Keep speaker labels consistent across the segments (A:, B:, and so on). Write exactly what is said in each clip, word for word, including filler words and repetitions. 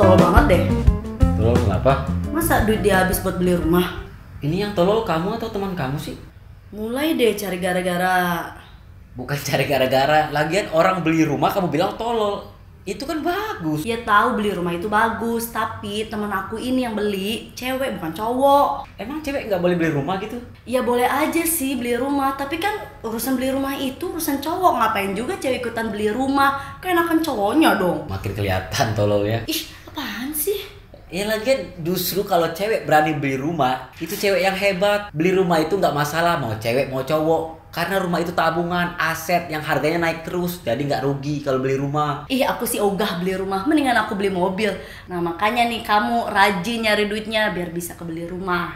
A: tolol banget deh.
B: Tolol kenapa?
A: Masa duit dia habis buat beli rumah?
B: Ini yang tolol kamu atau teman kamu sih?
A: Mulai deh cari gara-gara.
B: Bukan cari gara-gara. Lagian orang beli rumah kamu bilang tolol. Itu kan bagus.
A: Ya tahu beli rumah itu bagus, tapi teman aku ini yang beli cewek bukan cowok.
B: Emang cewek nggak boleh beli rumah gitu?
A: Ya boleh aja sih beli rumah, tapi kan urusan beli rumah itu urusan cowok. Ngapain juga cewek ikutan beli rumah? Keenakan cowoknya dong.
B: Makin kelihatan tolol ya.
A: Ih, apaan sih?
B: Ya lagian justru kalau cewek berani beli rumah, itu cewek yang hebat. Beli rumah itu nggak masalah, mau cewek mau cowok. Karena rumah itu tabungan, aset yang harganya naik terus. Jadi nggak rugi kalau beli rumah.
A: Ih, aku sih ogah beli rumah, mendingan aku beli mobil. Nah makanya nih kamu rajin nyari duitnya biar bisa kebeli rumah.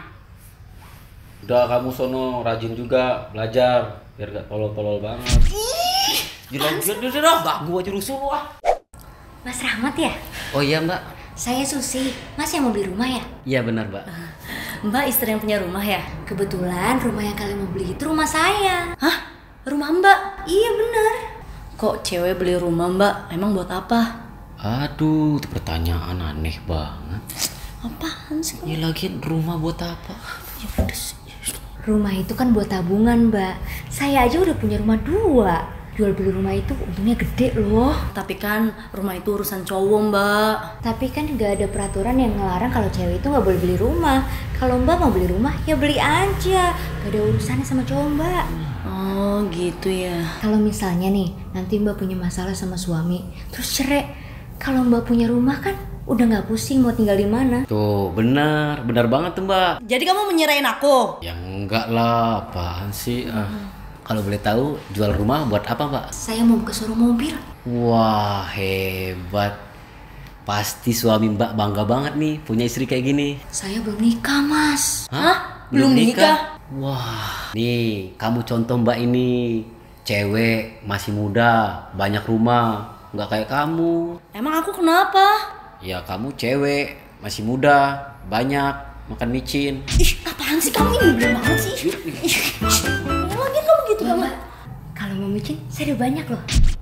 B: Udah kamu sono rajin juga belajar biar gak tolol-tolol banget.
A: Ih,
B: Dilanjut dulu dong, ganggu aja rusuh lu ah.
C: Mas Rahmat ya?
B: Oh iya mbak.
C: Saya Susi. Mas yang mau beli rumah ya?
B: Iya benar mbak.
A: Mbak istri yang punya rumah ya?
C: Kebetulan rumah yang kalian mau beli itu rumah saya.
A: Hah? Rumah mbak?
C: Iya bener.
A: Kok cewek beli rumah mbak? Emang buat apa?
B: Aduh, itu pertanyaan aneh banget.
A: Apaan sih?
B: Ya lagian rumah buat apa?
A: Ya udah sih.
C: Rumah itu kan buat tabungan mbak. Saya aja udah punya rumah dua. Jual beli rumah itu untungnya gede loh.
A: Tapi kan rumah itu urusan cowok mbak.
C: Tapi kan gak ada peraturan yang ngelarang kalau cewek itu gak boleh beli rumah. Kalau mbak mau beli rumah ya beli aja. Gak ada urusannya sama cowok mbak.
A: Oh gitu ya.
C: Kalau misalnya nih nanti mbak punya masalah sama suami terus cerai, kalau mbak punya rumah kan udah gak pusing mau tinggal di mana.
B: Tuh benar, benar banget tuh mbak.
A: Jadi kamu menyerahin aku?
B: Ya enggak lah, apaan sih? Ah. Kalau boleh tahu jual rumah buat apa mbak?
C: Saya mau ke showroom mobil.
B: Wah hebat. Pasti suami mbak bangga banget nih punya istri kayak gini.
C: Saya belum nikah mas.
A: Hah? Belum nikah?
B: Wah, nih kamu contoh mbak ini. Cewek masih muda, banyak rumah, nggak kayak kamu.
A: Emang aku kenapa?
B: Ya kamu cewek, masih muda, banyak, makan micin.
A: Ih, apaan sih kamu ini belum banget sih? Ih, lagi kamu gitu banget.
C: Kalau mau micin saya udah banyak loh.